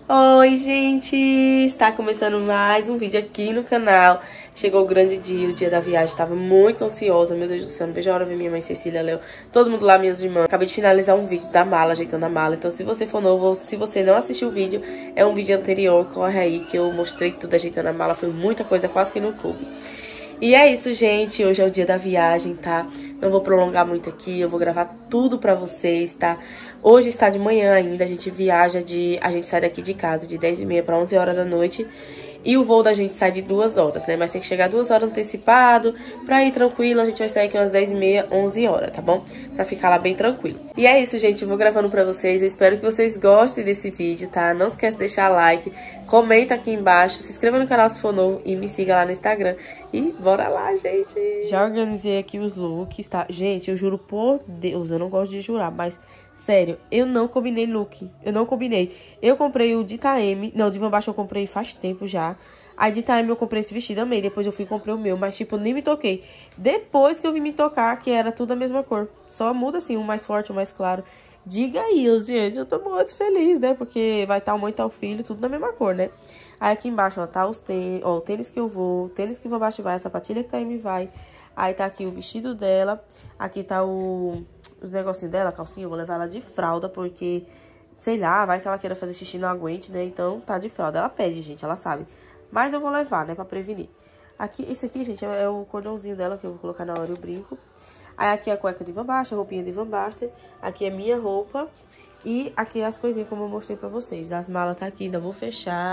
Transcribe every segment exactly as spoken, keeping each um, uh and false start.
Oi, gente! Está começando mais um vídeo aqui no canal. Chegou o grande dia, o dia da viagem. Estava muito ansiosa, meu Deus do céu. Não vejo a hora de ver minha mãe Cecília, Léo, todo mundo lá, minhas irmãs. Acabei de finalizar um vídeo da mala, ajeitando a mala. Então, se você for novo ou se você não assistiu o vídeo, é um vídeo anterior, corre aí, que eu mostrei tudo ajeitando a mala. Foi muita coisa, quase que no clube. E é isso, gente. Hoje é o dia da viagem, tá? Não vou prolongar muito aqui, eu vou gravar tudo pra vocês, tá? Hoje está de manhã ainda, a gente viaja de... A gente sai daqui de casa de dez e meia pra onze horas da noite. E o voo da gente sai de duas horas, né? Mas tem que chegar duas horas antecipado, pra ir tranquilo. A gente vai sair aqui umas dez e meia, onze horas, tá bom? Pra ficar lá bem tranquilo. E é isso, gente. Eu vou gravando pra vocês. Eu espero que vocês gostem desse vídeo, tá? Não esquece de deixar like, comenta aqui embaixo, se inscreva no canal se for novo e me siga lá no Instagram. E bora lá, gente! Já organizei aqui os looks, tá? Gente, eu juro por Deus, eu não gosto de jurar, mas... Sério, eu não combinei look. Eu não combinei. Eu comprei o de Taeme. Não, o de Van Basten eu comprei faz tempo já. Aí de Taeme eu comprei esse vestido, amei. Depois eu fui e comprei o meu. Mas, tipo, nem me toquei. Depois que eu vim me tocar, que era tudo a mesma cor. Só muda, assim, um mais forte, um mais claro. Diga aí, gente. Eu tô muito feliz, né? Porque vai estar o mãe e tá o filho, tudo da mesma cor, né? Aí aqui embaixo, ó, tá os tênis. Ó, o tênis que eu vou. O tênis que o Van Basten vai. A sapatilha que Taeme vai. Aí tá aqui o vestido dela. Aqui tá o... os negocinhos dela, a calcinha, eu vou levar ela de fralda, porque, sei lá, vai que ela queira fazer xixi e não aguente, né? Então, tá de fralda. Ela pede, gente, ela sabe. Mas eu vou levar, né, pra prevenir. Aqui, esse aqui, gente, é, é o cordãozinho dela, que eu vou colocar na hora e o brinco. Aí aqui é a cueca de Van Basten, a roupinha de Van Basten. Aqui é minha roupa. E aqui as coisinhas, como eu mostrei pra vocês. As malas tá aqui, ainda vou fechar.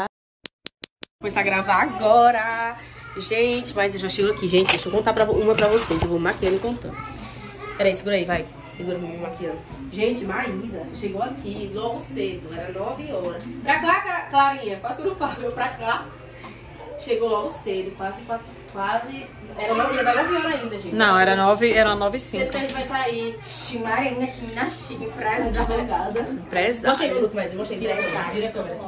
Vou começar a gravar agora. Gente, mas eu já chego aqui, gente. Deixa eu contar pra, uma pra vocês. Eu vou maquiando e contando. Peraí, segura aí, vai. Segura pra mim maquiando. Gente, Maísa chegou aqui logo cedo. Era nove horas. Pra cá, Clarinha. Quase que eu não falo. Pra cá. Chegou logo cedo. Quase, quase. Era nove horas ainda, gente. Não, era nove, era nove e cinco. A gente vai sair. Chimarina aqui na Chique, prezada. Prezada. Mostrei pro Luke, mas eu mostrei. Vira a câmera. Vira a câmera.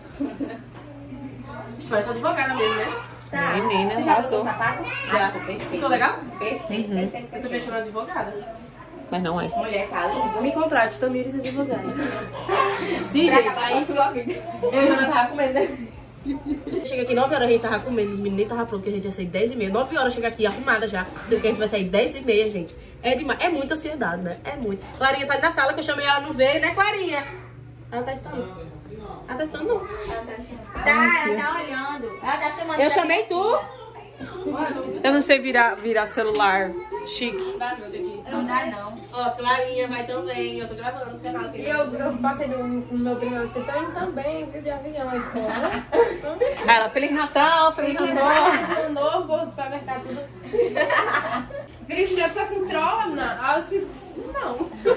Parece uma advogada mesmo, né? Tá. Menina, você já passou. o sapato? Já. Ficou legal? Perfeito, Uhum. perfeito. Eu tô mexendo advogada. Mas não é. Mulher, tá linda. Me contrate, Tamires advogada. Sim, gente. Aí sua vida. eu já tava comendo, né? Chega aqui nove horas, a gente tava comendo, os meninos nem tava pronto, que a gente ia sair dez e meia. nove horas chega aqui arrumada já, sendo que a gente vai sair dez e meia, gente. É demais, é muita ansiedade, né? É muito. Clarinha tá ali na sala, que eu chamei ela, não veio, né, Clarinha? Ela tá estando. Ela tá estando, não. Tá, ela tá olhando. Ela tá chamando. Eu chamei tu. Eu não sei virar, virar celular chique. Não dá não, aqui. Não dá, não. Ó, Clarinha vai também, eu tô gravando o canal aqui. E eu, eu passei no, no meu primo, você tá indo também, viu, de avião. Aí ficou, né? Aí ela, Feliz Natal, Feliz Natal. Ano novo, vou supermercado tudo. Felipe já disse assim, trola, não. Aí eu disse, não.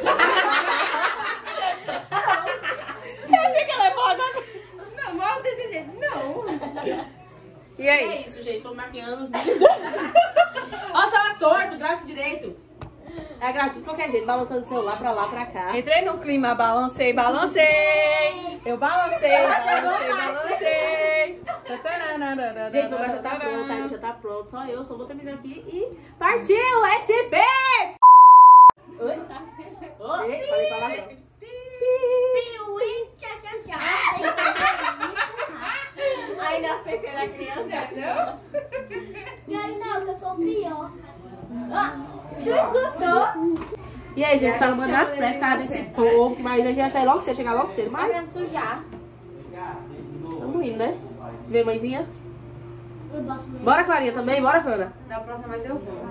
Eu achei que ela é foda. Não, mal desse jeito, não. E é É isso. isso, gente, tô maquiando os meninos. Nossa, ela torto, braço direito. É gratuito de qualquer jeito, balançando o celular pra lá, pra cá. Entrei no clima, balancei, balancei. Eu balancei, balancei, balancei. Gente, o já tá pronto, tá? Já tá pronto. Só eu, só vou terminar aqui e partiu! S B! Oi? Oi? Falei palavrão. Ai, não sei se era criança, não. E aí, não, que eu sou o pior. Tu escutou? E aí, gente, tá arrumando nas pressas por causa desse povo, mas a gente ia sair logo cedo, chegar logo cedo, mas... Tá pra sujar. Tamo indo, né? Vê, mãezinha? Bora, Clarinha, também? Bora, Hannah? Da próxima vez eu vou.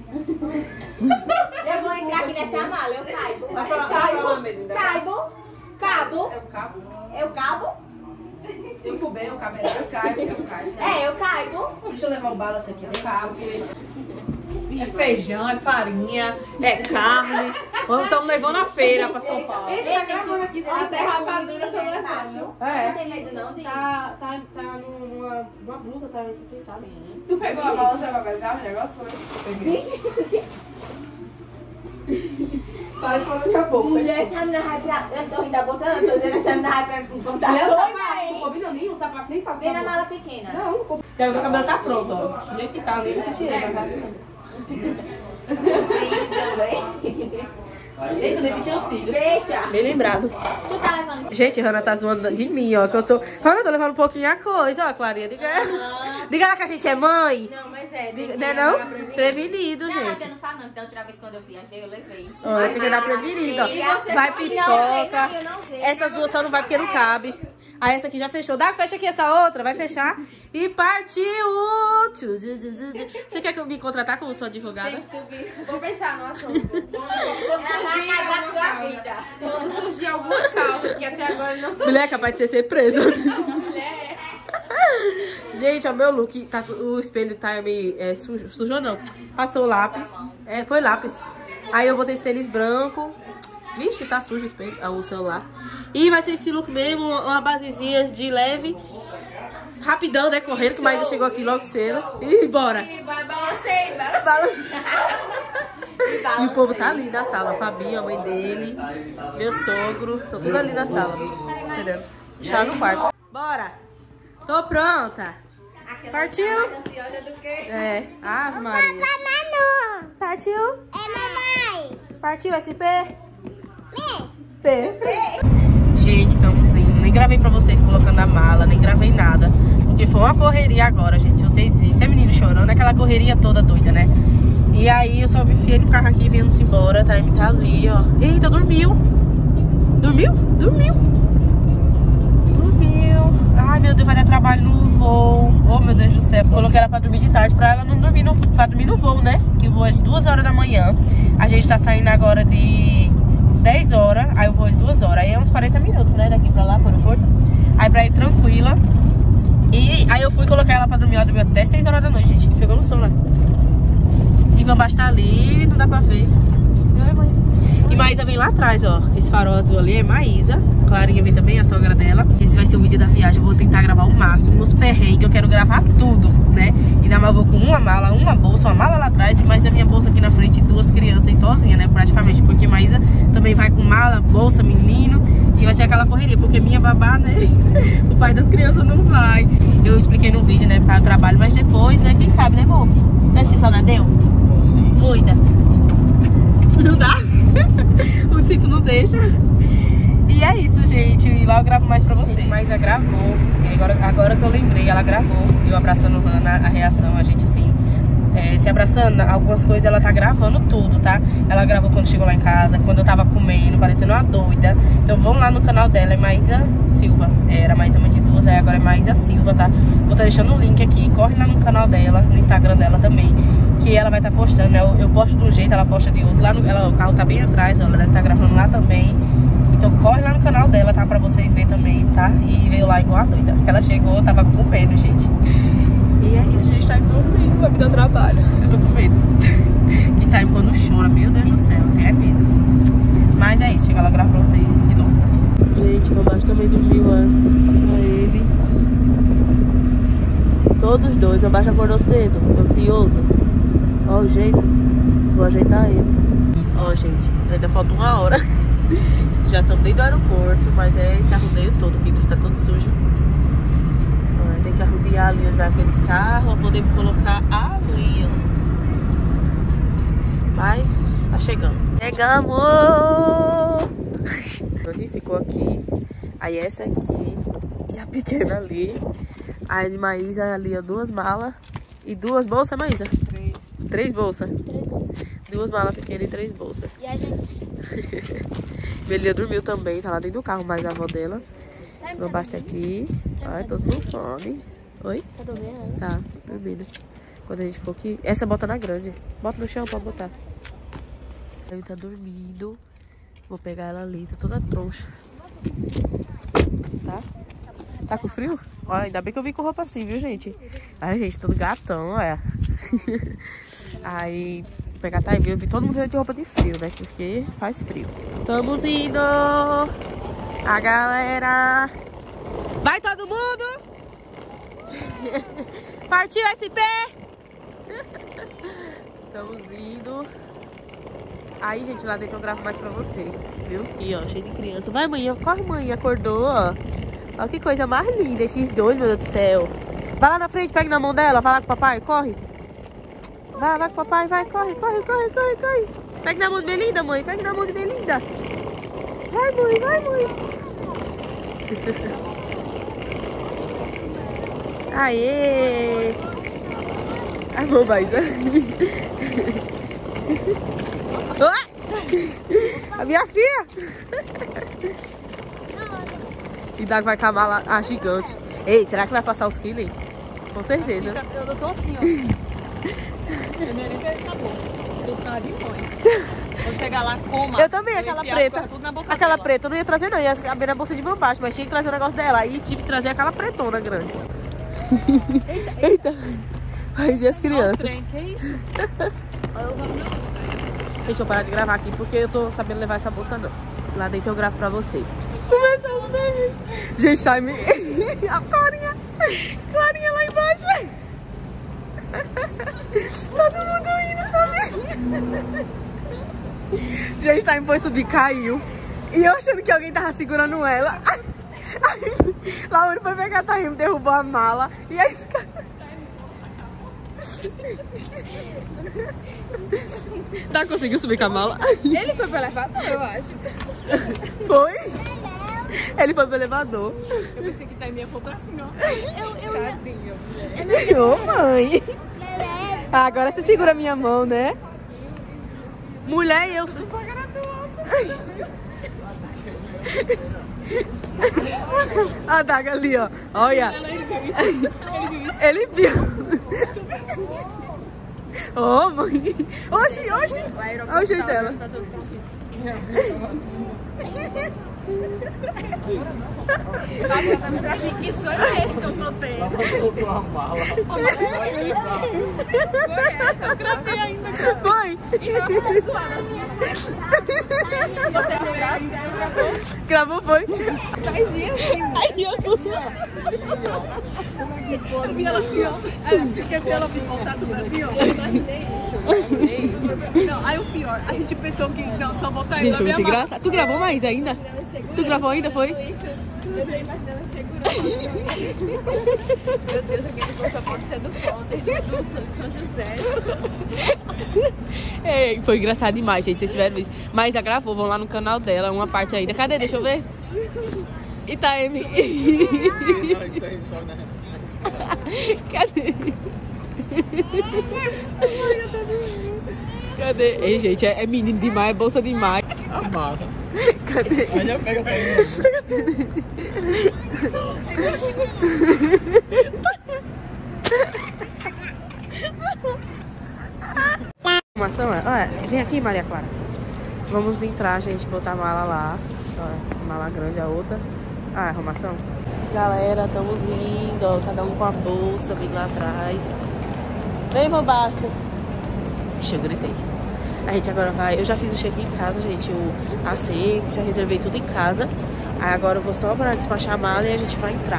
Eu vou entrar aqui nessa mala, eu caibo. Caibo. Caibo. Cabo. É o cabo? Eu cabo. Tem o cubê, o caberá. Eu caio, eu caio. É, eu caibo. Deixa eu levar o bala aqui, né? Cabo. É feijão, é farinha, é carne. Estamos levando a feira pra São Paulo. Ele tá gravando aqui dentro. Até rapadura eu tô levando. Não É. tem medo não, Di? Tá, tá, tá numa, numa blusa, tá pensado. Tu pegou a balança pra pesar o negócio? Foi? Vixe. Para de falar na minha boca. Mulher, essa menina vai pra... Eu tô rindo da bolsa, não. Tô dizendo essa menina vai pra contar. Não é o sapato, não combina nem, o sapato nem sabe. Vem na mala pequena. Não, não combina. O meu cabelo tá pronto, ó. Do jeito que tá, nem eu tirei. Eu sei também. Eita, nem pedi auxílio. Deixa. Bem lembrado. Tu tá levando isso? Gente, Hannah tá zoando de mim, ó. Que eu tô. Hannah, eu tô levando um pouquinho a coisa, ó, Clarinha. Diga, diga lá que a gente é mãe. Não, mas é. Diga, não é não? Prevenido, Não, gente. eu não falo não, porque a outra vez quando eu viajei, eu levei. Ó, tem que dar prevenido, ó. Vai pipoca. Essas duas só não vai porque não cabe. Aí essa aqui já fechou. Dá, fecha aqui essa outra, vai fechar. E partiu! Você quer que eu me contratar como sua advogada? Tem que subir. Vou pensar no assunto. Quando, quando surgir alguma causa. Quando surgir alguma causa, porque até agora não surgiu. Mulher é capaz de você ser presa. Mulher. Gente, ó, meu look, tá, o espelho tá meio é, sujo, sujo não. Passou o lápis, é, foi lápis. Aí eu botei esse tênis branco. Vixe, tá sujo o espelho, o celular. E vai ser esse look mesmo, uma basezinha de leve. Rapidão, né, correndo, que o Maísa chegou aqui logo cedo. E bora. E vai balancei, balancei. E o povo tá ali na sala, a Fabinho, a mãe dele, meu sogro, estão tudo ali na sala, esperando. Chá no quarto. Bora. Tô pronta. Partiu? É. Ah, Maria. Manu. Partiu? É mamãe. Partiu, S P? P. Gente, estamos indo. Nem gravei pra vocês colocando a mala, nem gravei nada. Porque foi uma correria agora, gente. Se vocês viram, esse menino chorando, aquela correria toda doida, né? E aí eu só me enfiei no carro aqui e viemos embora. Tá, tá ali, ó. Eita, dormiu. Dormiu? Dormiu. Ai, meu Deus, vai dar trabalho no voo. Oh, meu Deus do céu. Coloquei ela pra dormir de tarde, pra ela não dormir no, pra dormir no voo, né? Que o voo é de duas horas da manhã. A gente tá saindo agora de dez horas. Aí o voo é de duas horas. Aí é uns quarenta minutos, né? Daqui pra lá, pro aeroporto. Aí pra ir tranquila. E aí eu fui colocar ela pra dormir. Ela dormiu até seis horas da noite, gente. E pegou no sono, né? E Vambás tá ali, não dá pra ver. Ai, mãe. E Maísa vem lá atrás, ó. Esse farol azul ali é Maísa. Clarinha vem também, a sogra dela. Esse vai ser o vídeo da viagem. Eu vou tentar gravar o máximo. Nos perrengues, eu quero gravar tudo, né? Ainda mais eu vou com uma mala, uma bolsa, uma mala lá atrás. E mais a minha bolsa aqui na frente, duas crianças sozinha, né? Praticamente. Porque Maísa também vai com mala, bolsa, menino. E vai ser aquela correria. Porque minha babá, né? O pai das crianças não vai. Eu expliquei no vídeo, né? Por causa do trabalho. Mas depois, né? Quem sabe, né, amor? Não é se saudade deu? Sim. Muita. Não dá? O cinto não deixa. E é isso, gente. E lá eu gravo mais pra vocês. Gente, Maísa gravou. E agora, agora que eu lembrei, ela gravou. Eu abraçando Hannah, a reação, a gente assim, é, se abraçando. Algumas coisas ela tá gravando tudo, tá? Ela gravou quando chegou lá em casa, quando eu tava comendo, parecendo uma doida. Então vão lá no canal dela, é Maísa Silva. Era Maísa Mãe de Duas, aí agora é Maísa Silva, tá? Vou estar tá deixando o link aqui. Corre lá no canal dela, no Instagram dela também. Que ela vai estar tá postando, né? Eu, eu posto de um jeito, ela posta de outro. Lá no, ela, o carro tá bem atrás, ó, ela deve estar tá gravando lá também. Então corre lá no canal dela, tá? Pra vocês verem também, tá? E veio lá igual a doida. Ela chegou, tava com medo, gente. E é isso, a gente tá indo dormir, vai me dar trabalho. Eu tô com medo. E tá quando chora, meu Deus do céu, tem medo. Mas é isso, chega lá, eu gravo pra vocês de novo. Gente, o Vambás também dormiu, ó. Olha ele. Todos os dois, o Vambás acordou cedo, ansioso. Ó o jeito, vou ajeitar ele. Ó, gente, ainda falta uma hora. Já estamos dentro do aeroporto, mas é esse arrudeio todo, o vidro tá todo sujo. Ó, tem que arrudear ali onde vai aqueles carros, pra poder colocar ali, ó. Mas tá chegando. Chegamos! Onde ficou aqui, aí essa aqui e a pequena ali. Aí de Maísa ali, ó, duas malas e duas bolsas, Maísa? Três. Três bolsas? Três bolsas. Duas malas pequenas e três bolsas. E a gente? Belia dormiu também, tá lá dentro do carro, mais a avó dela. Vou baixar aqui. Ai, todo mundo fome. Oi? Tá dormindo? Tá, dormindo. Quando a gente for aqui. Essa bota na grande. Bota no chão, pode botar. Ele tá dormindo. Vou pegar ela ali, tá toda troncha. Tá? Tá com frio? Ó, ainda bem que eu vim com roupa assim, viu, gente? Ai, gente, todo gatão, olha. Aí, vou pegar a Taimi, eu vi todo mundo de roupa de frio, né? Porque faz frio. Estamos indo! A galera! Vai todo mundo! Partiu S P! Estamos indo. Aí, gente, lá dentro eu gravo mais pra vocês, viu? E ó, cheio de criança. Vai, mãe, corre, mãe, acordou, ó. Olha que coisa mais linda, X dois, meu Deus do céu. Vai lá na frente, pega na mão dela, vai lá com o papai, corre. Vai, vai com o papai, vai, corre, corre, corre, corre, corre. Pega na mão de Belinda, mãe. Pega na mão de Belinda. Vai, mãe, vai, mãe. Aê! A mão vai. A minha filha! E Dago vai acabar lá, a gigante. Ei, será que vai passar os quilos? Com certeza. Eu tô assim, ó. Eu nem quero essa bolsa. Eu tô cara de mãe. Vou chegar lá, coma. Eu também, aquela preta. Tudo na boca aquela dela. preta eu não ia trazer, não. Ia caber na bolsa de van baixo, mas tinha que trazer o negócio dela. Aí tive que trazer aquela pretona grande. Eita, eita. Mas e as crianças? Trem, que isso? Deixa eu parar de gravar aqui porque eu tô sabendo levar essa bolsa não. Lá dentro eu gravo pra vocês. Começou a ver. Gente, tá me... A Clarinha. Clarinha lá embaixo. Todo mundo indo pra mim. Gente, tá me foi subir, caiu. E eu achando que alguém tava segurando ela. Aí, Laura foi pegar a Tarim, derrubou a mala. E aí... Tá, conseguiu subir com a mala? Ele foi pra levar, eu acho. Foi? Ele foi pro elevador. Eu pensei que tá em minha foto assim, ó. Tadinho. Ô, mãe. Ah, agora você segura a minha mão, né? Mulher, eu sou... A Daga ali, ó. Olha. Ele viu isso? Ele viu isso? Ele viu. Ô, oh, mãe. Oxi, oxi. Olha o jeito dela. Assim, que sonho é esse que eu tô tendo? Soltou a mala. Foi essa, eu gravei ainda. Foi. Então eu fui zoada assim. Você gravou? Gravou, foi. Fazia assim. Aí eu... Eu vi ela assim, ó. Você quer ver ela voltar tudo assim, ó? Eu imaginei isso. Eu imaginei isso. Não, aí o pior, a gente pensou que não, só voltar Gente, ela foi minha muito mão. engraçado. Tu gravou mais ainda? Tu gravou ainda, foi? Isso, eu tô imaginando segurando. Meu Deus, aquele povo só pode ser do Fonder, do São José. É, foi engraçado demais, gente. Vocês tiveram isso. Mas já gravou, vão lá no canal dela, uma parte ainda. Cadê? Deixa eu ver. Itaemi. Cadê? Cadê? Ei, gente, é, é menino demais, é bolsa demais. Amada. Cadê? Aí já pega também. Segura, segura. Arrumação, é? Olha, vem aqui, Maria Clara. Vamos entrar, gente, botar a mala lá. Olha, a mala grande, a outra. Ah, arrumação. Galera, estamos indo, ó, cada um com a bolsa, vindo lá atrás. Vem, vou basta. Ixi, eu gritei. A gente agora vai... Eu já fiz o check-in em casa, gente, o A C, já reservei tudo em casa. Aí agora eu vou só para despachar a mala e a gente vai entrar.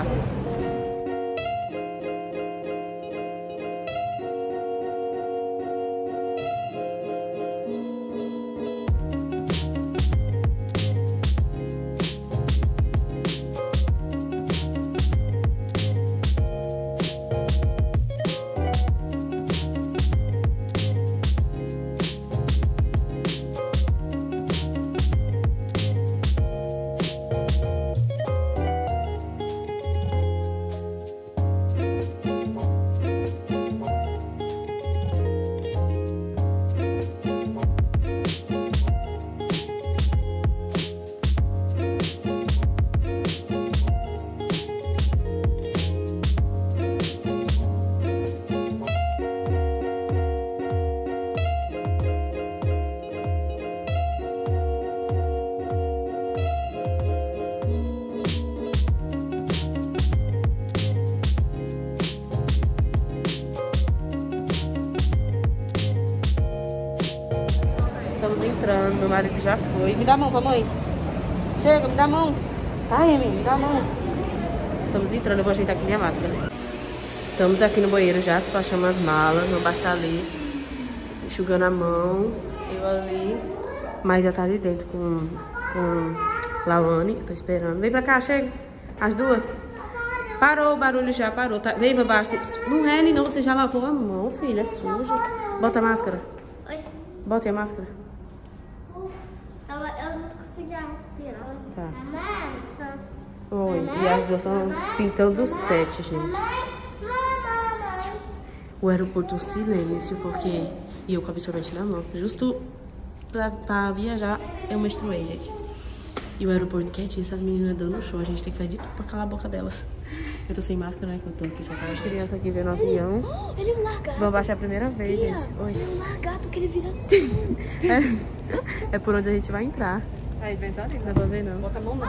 Estamos entrando, meu marido já foi. Me dá a mão, mamãe. Chega, me dá a mão. Ai, Emi, me dá a mão. Estamos entrando, eu vou ajeitar aqui minha máscara. Estamos aqui no banheiro já, despachando as malas. Não basta ali, enxugando a mão. Eu ali. Mas já tá ali dentro com, com Lawane, que tô esperando. Vem pra cá, chega. As duas. Parou o barulho já, parou. Tá? Vem, Babasta. Não rele não, você já lavou a mão, filha, é sujo. Bota a máscara. Oi. Bota a máscara. Oi, e as duas estão pintando o set, gente. O aeroporto silêncio, porque... E eu com absorvente na mão. Justo pra, pra viajar, eu menstruei, gente. E o aeroporto quietinho, essas meninas dando show. A gente tem que fazer de tudo pra calar a boca delas. Eu tô sem máscara, né? Que eu tô aqui só tá as crianças aqui vendo o avião. Ele é um lagarto. Vão baixar a primeira vez, Tia, gente. Oi. ele é um lagarto que ele vira assim. É, é por onde a gente vai entrar. Aí, vem ali, Não dá pra ver, não. bota a mão não.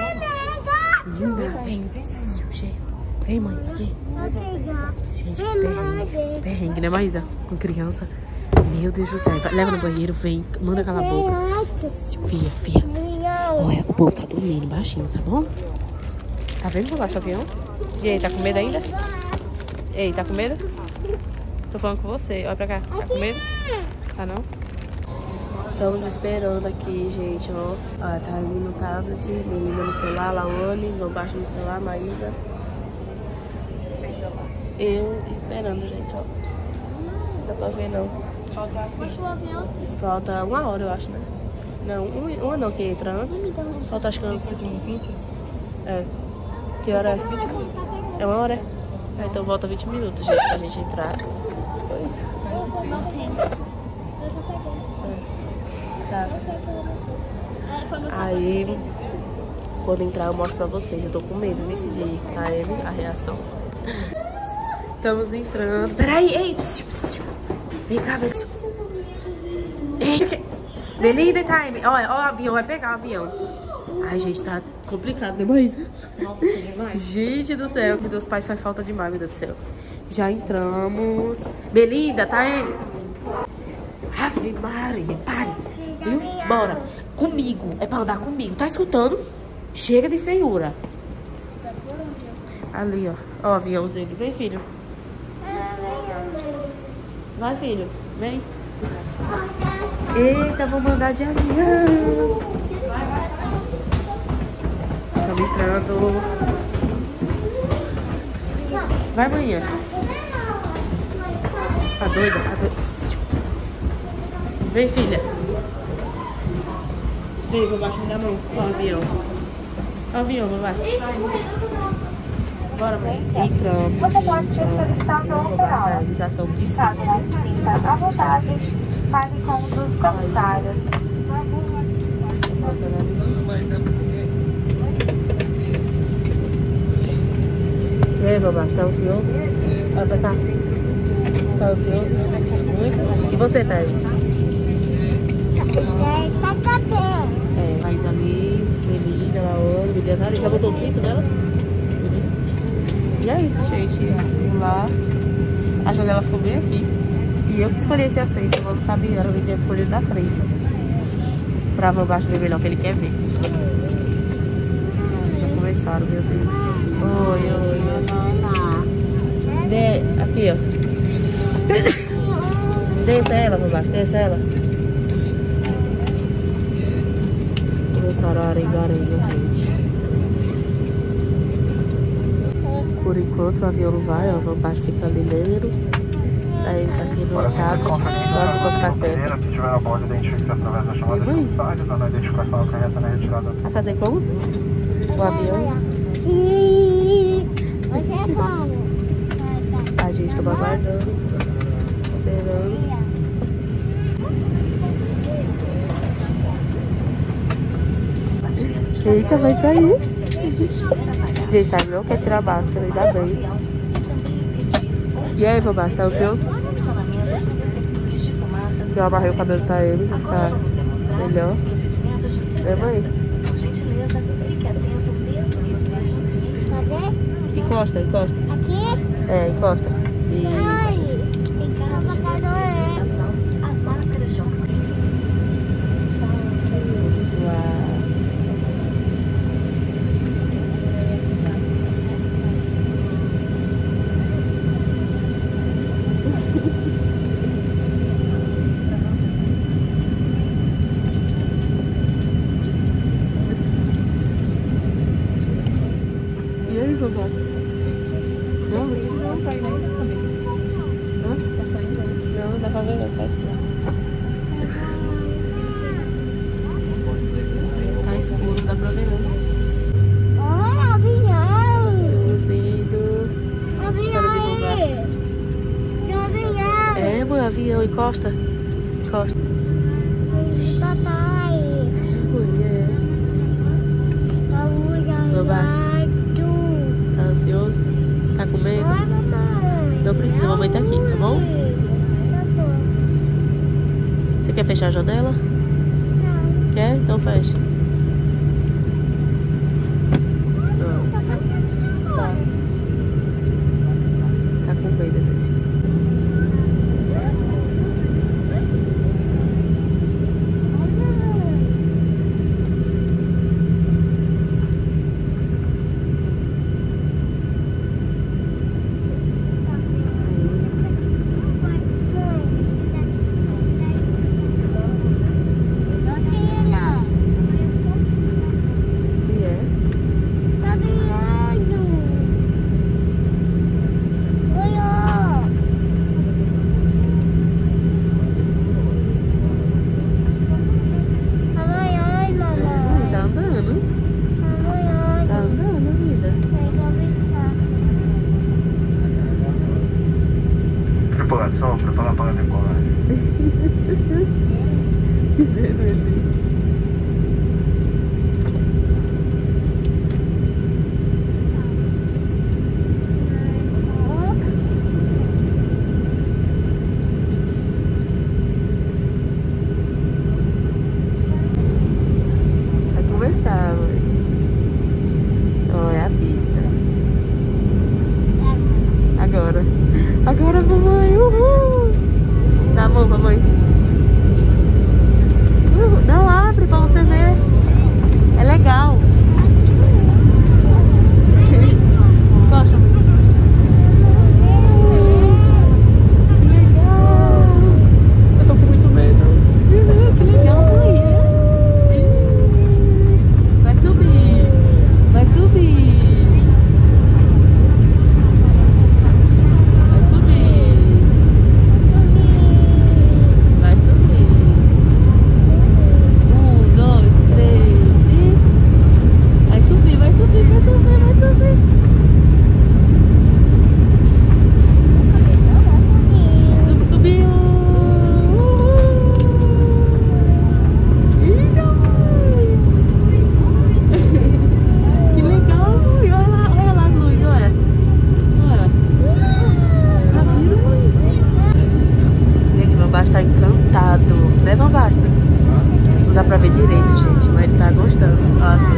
Vem, vem, mãe, aqui. Gente, perrengue. Perrengue, né, Maísa? Com criança. Meu Deus do céu. Vai, leva no banheiro, vem, manda calar a boca. Fia, fia. Olha, o povo tá dormindo baixinho, tá bom? Tá vendo por baixo do avião? E aí, tá com medo ainda? Ei, tá com medo? Tô falando com você. Olha pra cá. Tá com medo? Tá não? Estamos esperando aqui, gente, ó. Ó, tá ali no tablet, menina no celular, Laone, vou baixo no celular, Maísa. Eu esperando, gente, ó. Não dá pra ver, não. Puxa o avião. Falta uma hora, eu acho, né? Não, uma, uma não, que entra antes. Falta, acho que uns vinte. É. Que hora é? É uma hora, é? É, então volta vinte minutos, gente, pra gente entrar. Pois. Não tem. Tá. Aí, quando entrar, eu mostro pra vocês. Eu tô com medo, viu, de ir pra ele, a reação. Estamos entrando. Peraí, ei! Psiu, psiu. Vem cá, vem. Belinda time. Olha, ó, o avião vai pegar o avião. Ai, gente, tá complicado demais. Nossa, demais. Gente do céu, que Deus pais faz falta demais, meu Deus do céu. Já entramos. Belinda, tá aí? Ave Maria, pare. Viu? Bora. Comigo. É pra andar comigo. Tá escutando? Chega de feiura. Ali, ó. Ó o aviãozinho. Vem, filho. Vai, filho. Vem. Eita, vou mandar de avião. Estamos entrando. Vai, manhã. Tá doida? Tá doida. Vem, filha. Vem, vou baixo, me dá a mão. Ó o avião. Ó o avião, vou baixo. Bora, mãe. Entramos. Você pode solicitar o lateral. Eles já estão de Caso cima. não sinta à vontade, fale com um dos comissários. E aí, babá, tá ansioso? Olha pra cá. Tá ansioso? Muito? E você, Thay? É, mais ali, Belinda, Laona, Belinda, já botou o cinto dela? E é isso, gente. Vamos lá. A janela ficou bem aqui. E eu que escolhi esse assento. Eu não sabia, era o que tinha escolhido da frente. Pra Van Baixo ver melhor, que ele quer ver. Já começaram, meu Deus. Oi, oi, oi. De... Aqui, ó. Desça ela, Van Baixo, desça ela. Começaram a arenga-arenga, gente. Por enquanto o avião não vai, ó, o Van Baixo fica ali dentro. Aí aqui no tablet, só as coisas ficar perto. Se tiver a bordo, identifique se através da chamada de mensagem, dando a identificação correta na retirada. Vai fazer como? O avião? Você é como? A gente tava aguardando, esperando. Eita, vai sair. Gente, tá, não quer tirar a máscara, ainda bem. E aí, babá, tá ansioso? Eu amarrei o cabelo pra ele, pra ficar melhor. É, mãe? Cadê? Encosta, encosta. Aqui? É, encosta. Isso. Ai, vai doer. E aí, babá? Não, não tinha Tá saindo ainda também. Hã? Tá saindo. Não, não dá pra ver, não. Tá escuro. Tá escuro, não dá pra ver, não. Olha, encosta. Encosta. Papai. Mulher. Não basta. Tá ansioso? Tá com medo? Não precisa, a mamãe tá aqui, tá bom? Você quer fechar a janela? Quer? Então fecha. Não. Tá. Tá com medo, né? Tripulação, prepara para decolar. Que beleza. Vai conversar, mãe. Olha a pista. Agora. Agora, mamãe. Uhul. Dá a mão, mamãe. Uhul. Não, abre pra você ver. É legal. Gosta, mãe? Que legal. Eu tô com muito medo. Que legal, mãe. Vai subir. Vai subir. Não dá pra ver direito, gente, mas ele tá gostando. Nossa.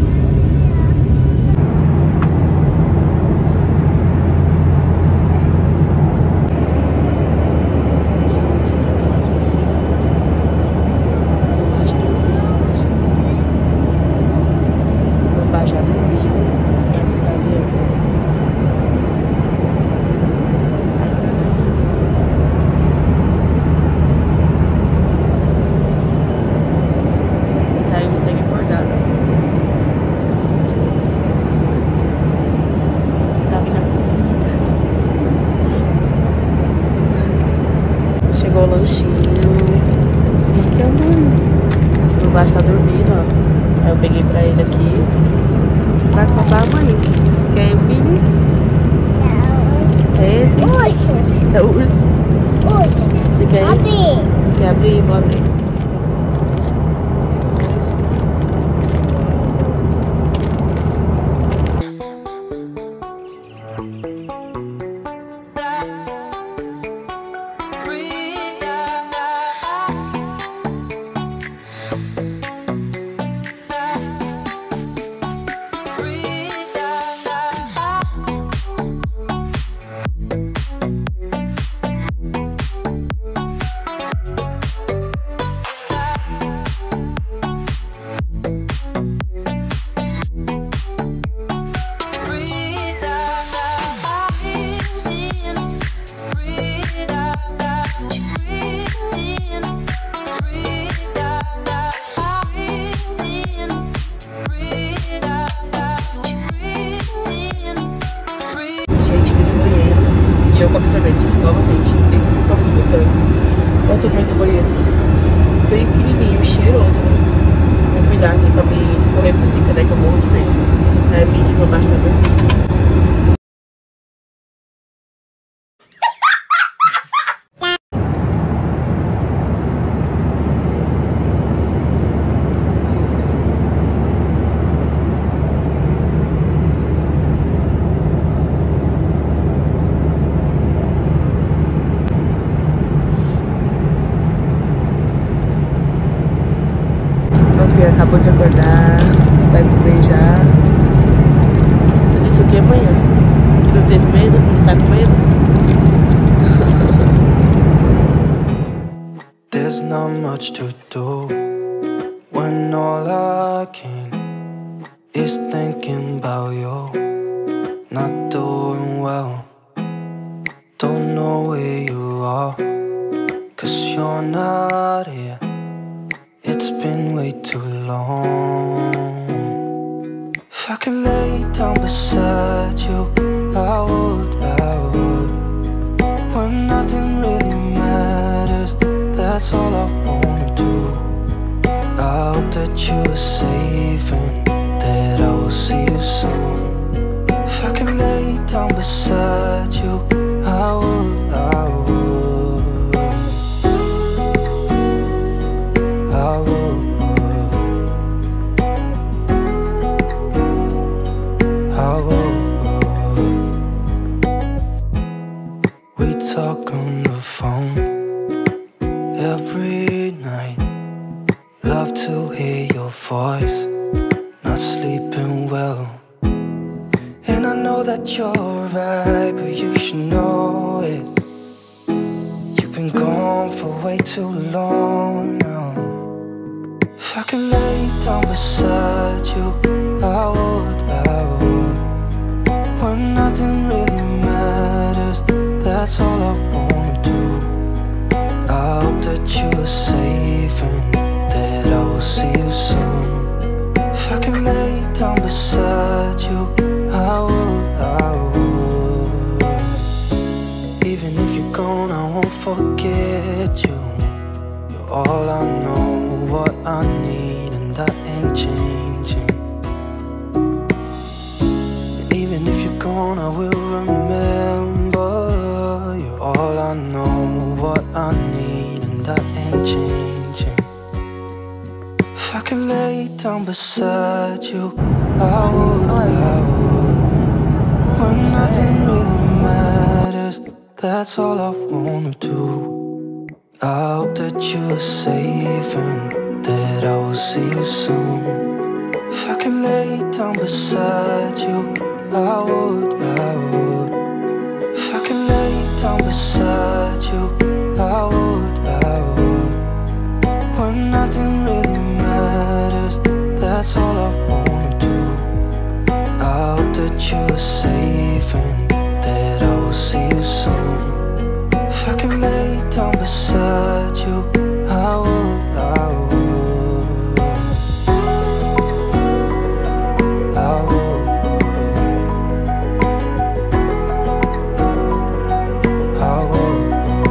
Chegou o lanchinho. Eita, mano. O Basta tá dormindo, ó. Aí eu peguei pra ele aqui. Vai com papai, mãe. Você quer o filho? Não. É esse? Urso. É o urso? Urso. Você quer esse? Abrir. Quer abrir? Vou abrir. E eu comi sorvete, novamente. Não sei se vocês estão me escutando. Olha o tamanho do banheiro. Bem pequenininho, cheiroso, né? Vou cuidar aqui pra mim correr por cima, né? Que eu morro de medo. É, me vou bastante. Acabou de acordar, vai comer já. Tu disse o que amanhã? Que não teve medo? Não tá com medo? There's not much to do when all I can is thinking about you. Not doing well, don't know where you are, 'cause you're not here. It's been way too long. If I could lay down beside you, I would, I would. When nothing really matters, that's all I wanna do. I hope that you are safe and that I will see you soon. If I could lay down beside you, I would, I would, I would, I would. We talk on the phone every night. Love to hear your voice. Not sleeping well. And I know that you're right, but you should know it. You've been gone for way too long now. If I could lay down beside you, I would, I would. When nothing really matters, that's all I wanna do. I hope that you are safe and that I will see you soon. If I could lay down beside you, I would, I would. Even if you're gone, I won't forget you. You're all I know, what I need, and that ain't changing. And even if you're gone, I will remember. You're all I know, what I need, and that ain't changing. If I could lay down beside you, I would, I would. When nothing really matters, that's all I wanna do. I hope that you are safe and that I will see you soon. If I could lay down beside you, I would, I would. If I could lay down beside you, I would, I would. When nothing really matters, that's all I wanna do. I hope that you are safe and that I will see you soon. If I could lay down beside you, I would, I would, I would, I would.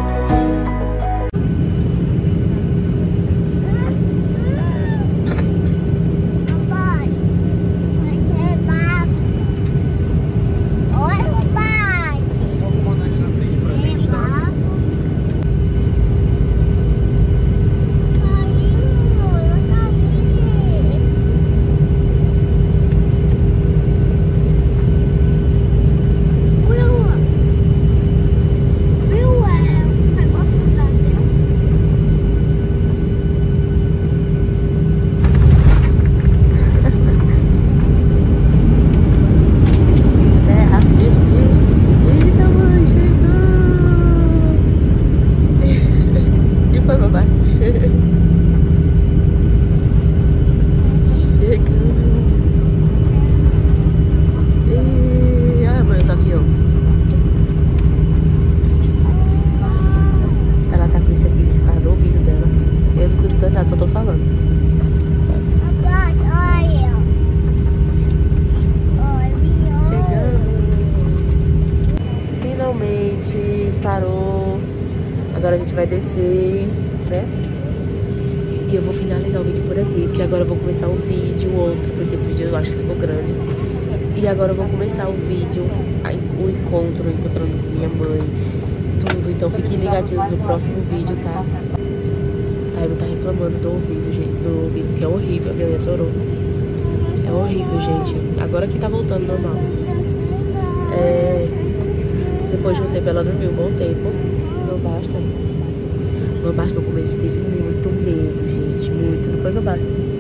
Parou. Agora a gente vai descer, né? E eu vou finalizar o vídeo por aqui, porque agora eu vou começar o vídeo, o outro, porque esse vídeo eu acho que ficou grande. E agora eu vou começar o vídeo, o encontro, encontrando com minha mãe, tudo. Então fiquem ligadinhos no próximo vídeo, tá? A Taibo tá reclamando do ouvido, gente, do ouvido, que é horrível, a minha mãe adorou. É horrível, gente. Agora que tá voltando normal. É... Depois de um tempo ela dormiu um bom tempo. Não basta. Não basta no começo teve muito medo, gente. Muito. Não foi, não basta?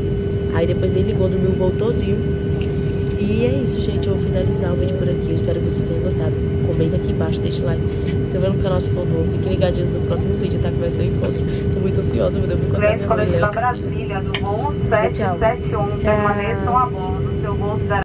Aí depois nem ligou, dormiu o voo todinho. E é isso, gente. Eu vou finalizar o vídeo por aqui. Eu espero que vocês tenham gostado. Comenta aqui embaixo, deixa o like. Se inscreva no canal se for novo. Fiquem ligadinhos no próximo vídeo, tá? Que vai ser o encontro. Tô muito ansiosa, meu Deus. Vou encontrar minha mãe, Léo, Cecília. Brasília, do voo sete sete um, permaneçam a bordo. Seu voo